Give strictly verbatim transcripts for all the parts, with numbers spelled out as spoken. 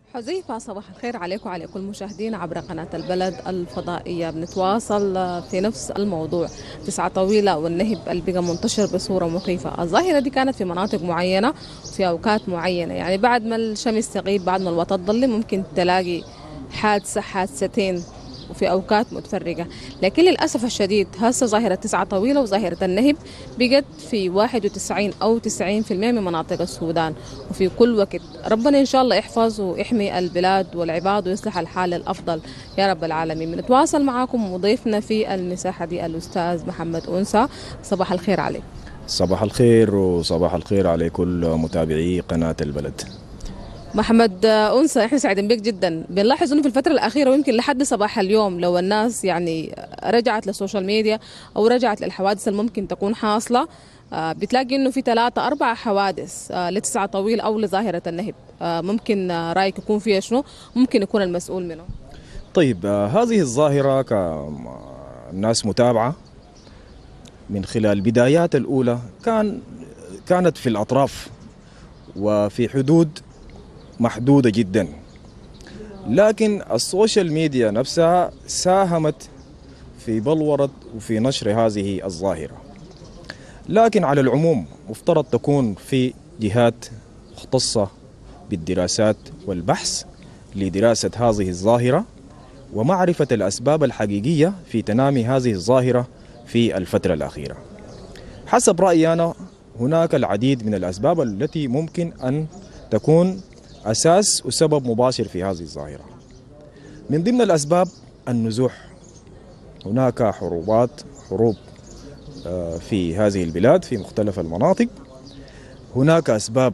حذيفة، صباح الخير عليك وعلى كل مشاهدينا عبر قناة البلد الفضائية. بنتواصل في نفس الموضوع. تسعة طويلة والنهب اللي بقى منتشر بصورة مخيفة. الظاهرة دي كانت في مناطق معينة في أوقات معينة، يعني بعد ما الشمس تغيب، بعد ما الوقت تظلم، ممكن تلاقي حادثة حادثتين وفي أوقات متفرقة. لكن للأسف الشديد هسه ظاهرة تسعة طويلة وظاهرة النهب بقت في واحد وتسعين أو تسعين في المئة من مناطق السودان وفي كل وقت. ربنا إن شاء الله يحفظ ويحمي البلاد والعباد ويصلح الحال الأفضل يا رب العالمين. بنتواصل معكم وضيفنا في المساحة دي الأستاذ محمد أنسة. صباح الخير عليك. صباح الخير وصباح الخير على كل متابعي قناة البلد. محمد أنسة، احنا سعيدين بك جدا. بنلاحظ انه في الفترة الأخيرة ويمكن لحد صباح اليوم لو الناس يعني رجعت للسوشيال ميديا أو رجعت للحوادث اللي ممكن تكون حاصلة، بتلاقي انه في ثلاثة أربع حوادث لتسعة طويل أو لظاهرة النهب. ممكن رأيك يكون فيها شنو؟ ممكن يكون المسؤول منه؟ طيب، هذه الظاهرة كالناس متابعة من خلال البدايات الأولى كان كانت في الأطراف وفي حدود محدودة جدا، لكن السوشيال ميديا نفسها ساهمت في بلورة وفي نشر هذه الظاهرة. لكن على العموم مفترض تكون في جهات مختصة بالدراسات والبحث لدراسة هذه الظاهرة ومعرفة الأسباب الحقيقية في تنامي هذه الظاهرة في الفترة الأخيرة. حسب رأيي أنا هناك العديد من الأسباب التي ممكن أن تكون أساس وسبب مباشر في هذه الظاهرة. من ضمن الأسباب النزوح. هناك حروبات حروب في هذه البلاد في مختلف المناطق. هناك أسباب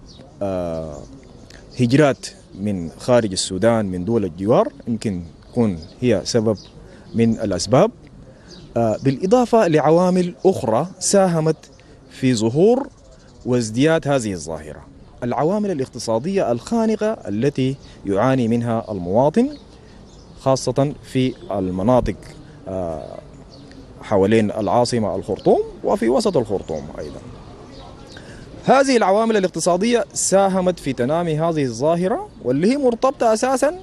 هجرات من خارج السودان من دول الجوار يمكن تكون هي سبب من الأسباب، بالإضافة لعوامل أخرى ساهمت في ظهور وازدياد هذه الظاهرة. العوامل الاقتصادية الخانقة التي يعاني منها المواطن خاصة في المناطق حوالين العاصمة الخرطوم وفي وسط الخرطوم أيضا. هذه العوامل الاقتصادية ساهمت في تنامي هذه الظاهرة، واللي هي مرتبطة أساسا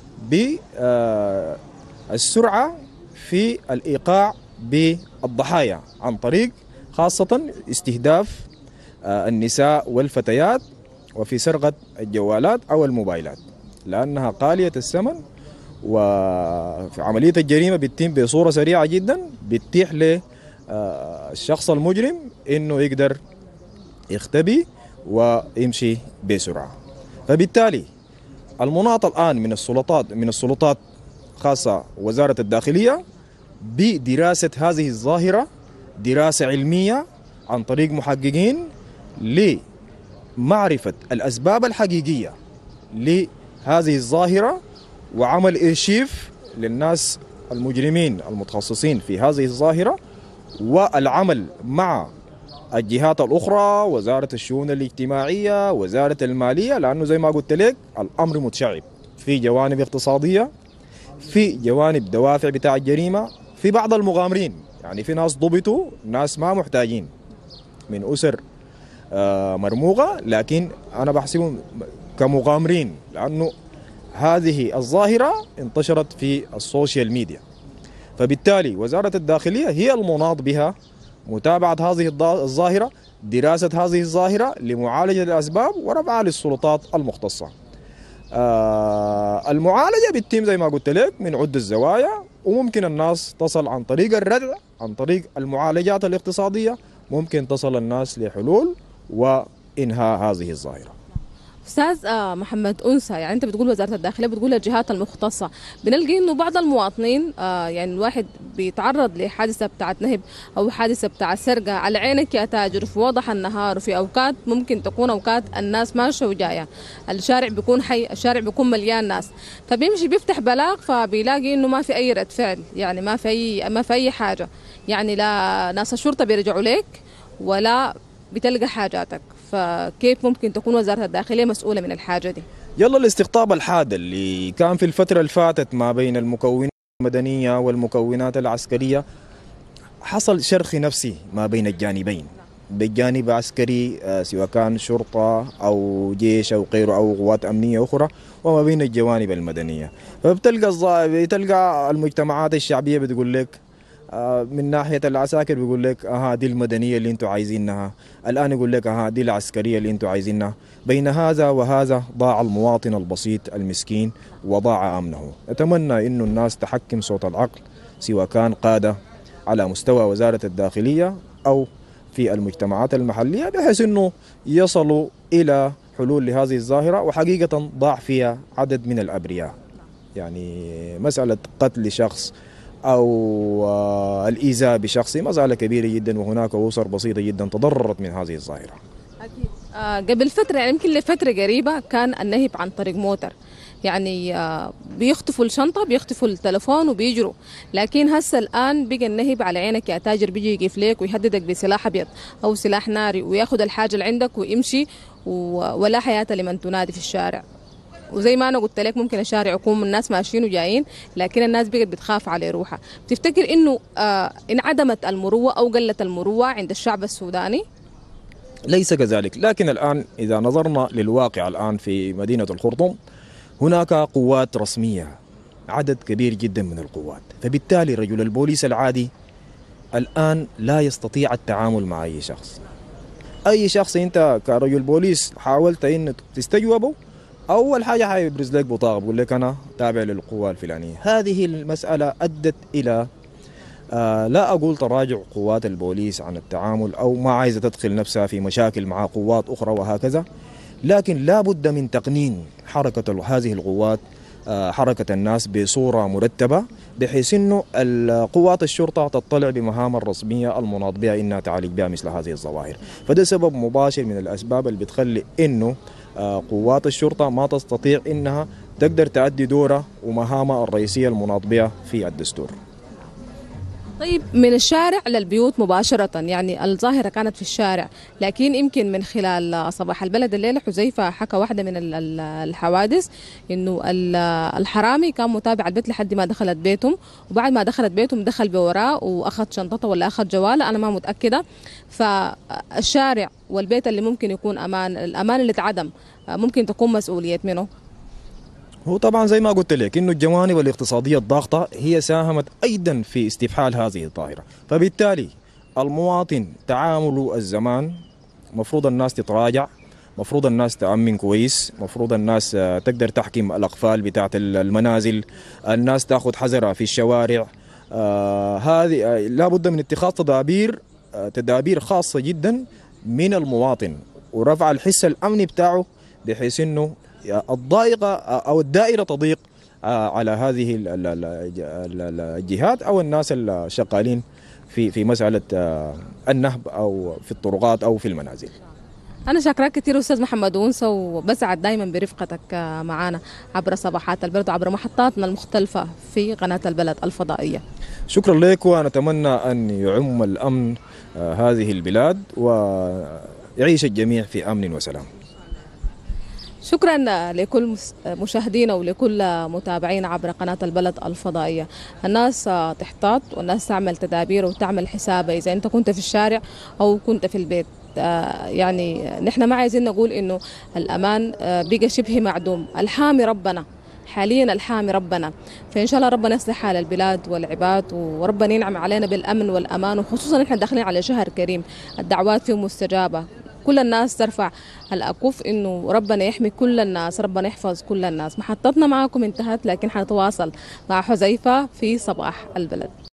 بالسرعة في الإيقاع بالضحايا عن طريق خاصة استهداف النساء والفتيات وفي سرقة الجوالات أو الموبايلات، لأنها قالية الثمن، وفي عملية الجريمة بتتم بصورة سريعة جدا بتتيح للشخص المجرم إنه يقدر يختبي ويمشي بسرعة. فبالتالي المناط الآن من السلطات من السلطات خاصة وزارة الداخلية بدراسة هذه الظاهرة دراسة علمية عن طريق محققين لمعرفة الأسباب الحقيقية لهذه الظاهرة وعمل إرشيف للناس المجرمين المتخصصين في هذه الظاهرة، والعمل مع الجهات الأخرى، وزارة الشؤون الاجتماعية، وزارة المالية، لأنه زي ما قلت لك الأمر متشعب في جوانب اقتصادية، في جوانب دوافع بتاع الجريمة، في بعض المغامرين، يعني في ناس ضبطوا، ناس ما محتاجين من أسر مرموقة، لكن أنا بحسبهم كمغامرين لأنه هذه الظاهرة انتشرت في السوشيال ميديا. فبالتالي وزارة الداخلية هي المناط بها متابعة هذه الظاهرة، دراسة هذه الظاهرة لمعالجة الأسباب ورفعها للسلطات المختصة. آه المعالجة بتتم زي ما قلت لك من عدة زوايا، وممكن الناس تصل عن طريق الردع، عن طريق المعالجات الاقتصادية ممكن تصل الناس لحلول وإنهاء هذه الظاهرة. أستاذ محمد أنسة، يعني أنت بتقول وزارة الداخلية، بتقول الجهات المختصة، بنلقي إنه بعض المواطنين يعني الواحد بيتعرض لحادثة بتاعت نهب أو حادثة بتاعت سرقة على عينك يا تاجر في وضح النهار، وفي أوقات ممكن تكون أوقات الناس ماشية وجاية، الشارع بيكون حي، الشارع بيكون مليان ناس، فبيمشي بيفتح بلاغ فبيلاقي إنه ما في أي رد فعل، يعني ما في أي ما في أي حاجة، يعني لا ناس الشرطة بيرجعوا لك ولا بتلقى حاجاتك. فكيف ممكن تكون وزارة الداخلية مسؤولة من الحاجة دي؟ يلا الاستقطاب الحاد اللي كان في الفترة اللي فاتت ما بين المكونات المدنية والمكونات العسكرية، حصل شرخ نفسي ما بين الجانبين. بالجانب عسكري سواء كان شرطة أو جيش أو غيره أو قوات أمنية أخرى، وما بين الجوانب المدنية. فبتلقى بتلقى المجتمعات الشعبية بتقول لك من ناحية العساكر بيقول لك اه دي المدنية اللي انتم عايزينها، الآن يقول لك اه دي العسكرية اللي انتم عايزينها. بين هذا وهذا ضاع المواطن البسيط المسكين وضاع أمنه. أتمنى إنه الناس تحكم صوت العقل، سواء كان قادة على مستوى وزارة الداخلية أو في المجتمعات المحلية، بحيث إنه يصلوا إلى حلول لهذه الظاهرة. وحقيقة ضاع فيها عدد من الأبرياء، يعني مسألة قتل شخص أو الإيذاء بشخص مسألة كبيرة جدا، وهناك أسر بسيطة جدا تضررت من هذه الظاهرة. أكيد. آه قبل فترة، يعني يمكن لفترة قريبة، كان النهب عن طريق موتر، يعني آه بيخطفوا الشنطة بيخطفوا التلفون وبيجروا. لكن هسه الآن بقى النهب على عينك يا تاجر، بيجي يقف لك ويهددك بسلاح أبيض أو سلاح ناري وياخذ الحاجة اللي عندك ويمشي، ولا حياة لمن تنادي في الشارع. وزي ما أنا قلت لك ممكن الشارع يكون الناس ماشيين وجايين، لكن الناس بقت بتخاف على روحها. بتفتكر إنه آه انعدمت المروة أو قلت المروة عند الشعب السوداني؟ ليس كذلك، لكن الآن إذا نظرنا للواقع الآن في مدينة الخرطوم، هناك قوات رسمية، عدد كبير جدا من القوات. فبالتالي رجل البوليس العادي الآن لا يستطيع التعامل مع أي شخص. أي شخص أنت كرجل بوليس حاولت أن تستجوبه، أول حاجة حيبرز لك بطاقة بقول لك أنا تابع للقوة الفلانية. هذه المسألة أدت إلى آه لا أقول تراجع قوات البوليس عن التعامل أو ما عايزة تدخل نفسها في مشاكل مع قوات أخرى وهكذا، لكن لا بد من تقنين حركة هذه القوات، آه حركة الناس بصورة مرتبة، بحيث أنه قوات الشرطة تطلع بمهام الرسمية المناط بها إنها تعالج بها مثل هذه الظواهر. فده سبب مباشر من الأسباب اللي بتخلي أنه قوات الشرطة ما تستطيع إنها تقدر تؤدي دورها ومهامها الرئيسية المناط بها في الدستور. طيب، من الشارع للبيوت مباشرة، يعني الظاهرة كانت في الشارع، لكن يمكن من خلال صباح البلد الليلة حذيفة حكى واحدة من الحوادث إنه الحرامي كان متابع البيت لحد ما دخلت بيتهم، وبعد ما دخلت بيتهم دخل بوراه وأخذ شنطته ولا أخذ جواله، أنا ما متأكدة. فالشارع والبيت اللي ممكن يكون أمان، الأمان اللي اتعدم ممكن تكون مسؤولية منه. هو طبعا زي ما قلت لك انه الجوانب الاقتصاديه الضاغطه هي ساهمت ايضا في استفحال هذه الظاهره. فبالتالي المواطن تعامله الزمان مفروض الناس تتراجع، مفروض الناس تأمن كويس، مفروض الناس تقدر تحكم الأقفال بتاعت المنازل، الناس تأخذ حذرها في الشوارع. آه هذه لابد من اتخاذ تدابير آه تدابير خاصه جدا من المواطن ورفع الحس الامني بتاعه، بحيث انه الضائقة أو الدائرة تضيق على هذه الجهات أو الناس الشغالين في في مسألة النهب أو في الطرقات أو في المنازل. أنا شاكراك كثير أستاذ محمد أونسة، وبسعد دائما برفقتك معنا عبر صباحات البلد وعبر محطاتنا المختلفة في قناة البلد الفضائية. شكرا لك، وأتمنى أن يعم الأمن هذه البلاد ويعيش الجميع في أمن وسلام. شكرا لكل مشاهدينا ولكل متابعينا عبر قناة البلد الفضائية. الناس تحتاط والناس تعمل تدابير وتعمل حسابها إذا أنت كنت في الشارع أو كنت في البيت. يعني نحن ما عايزين نقول إنه الأمان بقى شبه معدوم، الحامي ربنا حاليا، الحامي ربنا. فإن شاء الله ربنا يصلح حال البلاد والعباد، وربنا ينعم علينا بالأمن والأمان، وخصوصا نحن داخلين على شهر كريم الدعوات فيه مستجابة. كل الناس ترفع الأكف إنه ربنا يحمي كل الناس، ربنا يحفظ كل الناس. محطتنا معكم انتهت، لكن حنتواصل مع حذيفة في صباح البلد.